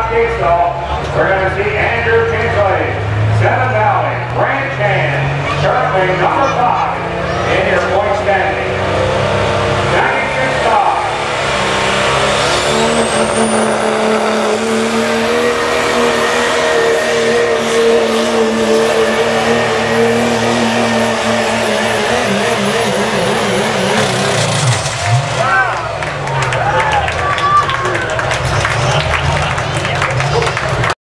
We're going to see Kinsley, 7 Valley, Ranch Hand, currently